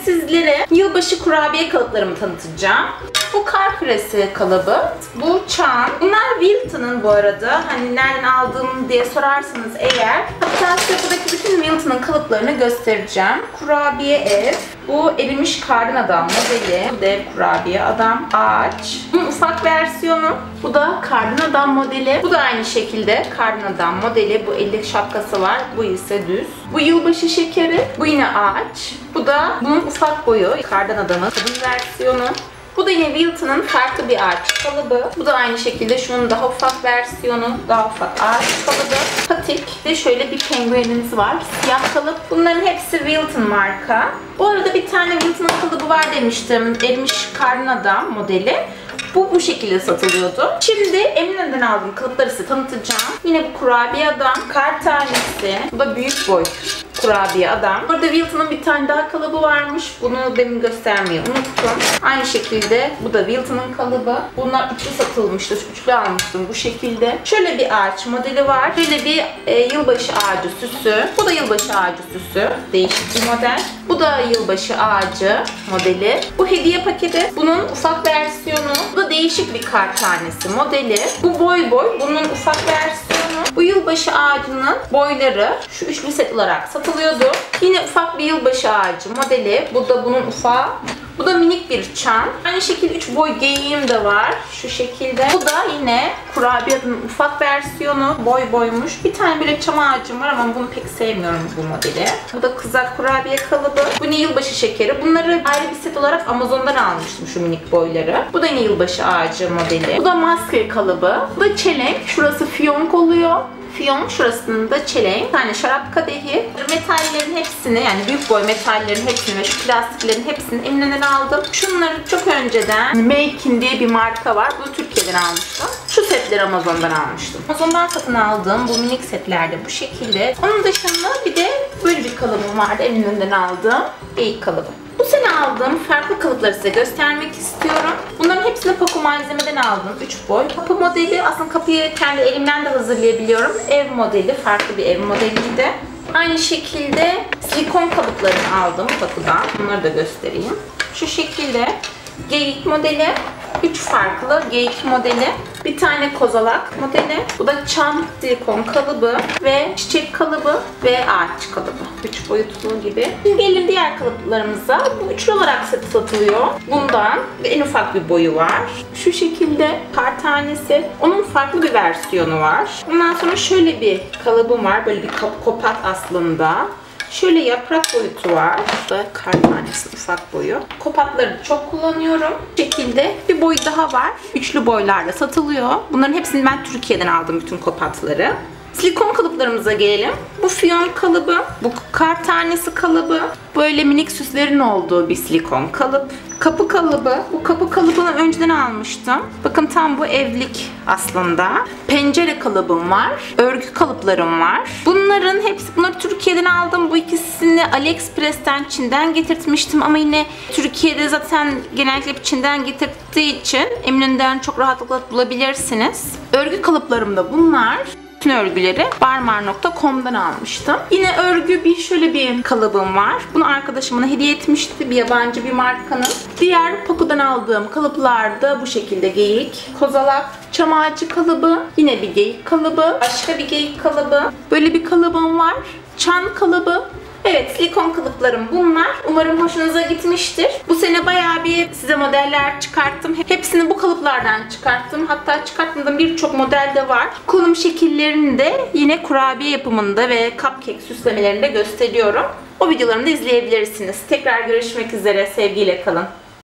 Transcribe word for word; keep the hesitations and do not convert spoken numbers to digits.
sizlere yılbaşı kurabiye kalıplarımı tanıtacağım. Bu kar küresi kalıbı, bu çan. Bunlar Wilton'un bu arada. Hani nereden aldığım diye sorarsanız eğer. Hatta size buradaki bütün Wilton'un kalıplarını göstereceğim. Kurabiye ev. Bu erimiş kardan adam modeli. Dev kurabiye adam. Ağaç. Bunun ufak versiyonu. Bu da kardan adam modeli. Bu da aynı şekilde kardan adam modeli. Bu ellik şapkası var. Bu ise düz. Bu yılbaşı şekeri. Bu yine ağaç. Bu da bunun ufak boyu. Kardan adamın kadın versiyonu. Bu da yine Wilton'un farklı bir ağaç kalıbı. Bu da aynı şekilde şunun daha ufak versiyonu. Daha ufak ağaç kalıbı. Patik. Ve şöyle bir penguenimiz var. Siyah kalıp. Bunların hepsi Wilton marka. Bu arada bir tane Wilton'un kalıbı var demiştim. Erimiş kardan adam modeli. Bu bu şekilde satılıyordu. Şimdi Eminönü'nden aldığım kalıpları size tanıtacağım. Yine bu kurabiye adam, kar tanesi. Bu da büyük boy kurabiye adam. Burada Wilton'un bir tane daha kalıbı varmış. Bunu demin göstermeyi unuttum. Aynı şekilde bu da Wilton'un kalıbı. Bunlar üçlü satılmıştı. Üçlü almıştım bu şekilde. Şöyle bir ağaç modeli var. Şöyle bir e, yılbaşı ağacı süsü. Bu da yılbaşı ağacı süsü. Değişik bir model. Bu da yılbaşı ağacı modeli. Bu hediye paketi. Bunun ufak versiyonu. Bu da değişik bir kar tanesi modeli. Bu boy boy. Bunun ufak versiyonu. Bu yılbaşı ağacının boyları şu üçlü set olarak satılıyordu. Yine ufak bir yılbaşı ağacı modeli. Bu da bunun ufağı. Bu da minik bir çan. Aynı şekilde üç boy geyiğim de var. Şu şekilde. Bu da yine kurabiyenin ufak versiyonu. Boy boymuş. Bir tane böyle çam ağacım var ama bunu pek sevmiyorum bu modeli. Bu da kızak kurabiye kalıbı. Bu ne yılbaşı şekeri. Bunları ayrı bir set olarak Amazon'dan almıştım şu minik boyları. Bu da yine yılbaşı ağacı modeli. Bu da maske kalıbı. Bu da çelenk. Şurası fiyonk oluyor. Fiyon şurasında çelenk, bir tane şarap kadehi, metallerin hepsini yani büyük boy metallerin hepsini ve şu plastiklerin hepsini Eminönü'nden aldım. Şunları çok önceden Makein diye bir marka var. Bunu Türkiye'den almıştım. Şu setleri Amazon'dan almıştım. Amazon'dan satın aldığım bu minik setlerde bu şekilde. Onun dışında bir de böyle bir kalıbım vardı Eminönü'nden aldığım geyik kalıbı. Bu sene aldığım farklı kalıpları size göstermek istiyorum. Bunların hepsini Paco malzemeden aldım. üç boy. Kapı modeli. Aslında kapıyı kendi elimden de hazırlayabiliyorum. Ev modeli. Farklı bir ev modeliydi. Aynı şekilde silikon kalıplarını aldım Paco'dan. Bunları da göstereyim. Şu şekilde geyik modeli. üç farklı geyik modeli. Bir tane kozalak modeli. Bu da çam silikon kalıbı ve çiçek kalıbı ve ağaç kalıbı. üç boyutlu gibi. Şimdi gelelim diğer kalıplarımıza. Bu üçlü olarak satılıyor. Bundan en ufak bir boyu var. Şu şekilde kar tanesi. Onun farklı bir versiyonu var. Ondan sonra şöyle bir kalıbım var. Böyle bir kopat aslında. Şöyle yaprak boyutu var. Bu da kar tanesi ufak boyu. Kopatları çok kullanıyorum. Bu şekilde bir boyu daha var. Üçlü boylarda satılıyor. Bunların hepsini ben Türkiye'den aldım bütün kopatları. Silikon kalıplarımıza gelelim. Bu fiyon kalıbı, bu kar tanesi kalıbı, böyle minik süslerin olduğu bir silikon kalıp. Kapı kalıbı, bu kapı kalıbını önceden almıştım. Bakın tam bu evlik aslında. Pencere kalıbım var, örgü kalıplarım var. Bunların hepsi, bunları Türkiye'den aldım. Bu ikisini AliExpress'ten, Çin'den getirtmiştim ama yine Türkiye'de zaten genellikle Çin'den getirdiği için Eminönü'nden çok rahatlıkla bulabilirsiniz. Örgü kalıplarım da bunlar. Bütün örgüleri barmar nokta com'dan almıştım. Yine örgü bir şöyle bir kalıbım var. Bunu arkadaşım bana hediye etmişti. Bir yabancı bir markanın. Diğer Paco'dan aldığım kalıplarda bu şekilde geyik, kozalak, çam ağacı kalıbı, yine bir geyik kalıbı, başka bir geyik kalıbı. Böyle bir kalıbım var. Çan kalıbı. Evet, silikon kalıplarım bunlar. Umarım hoşunuza gitmiştir. Bu sene bayağı bir size modeller çıkarttım. Hepsini bu kalıplardan çıkarttım. Hatta çıkarttığımda birçok model de var. Konum şekillerini de yine kurabiye yapımında ve cupcake süslemelerinde gösteriyorum. O videolarımı da izleyebilirsiniz. Tekrar görüşmek üzere. Sevgiyle kalın.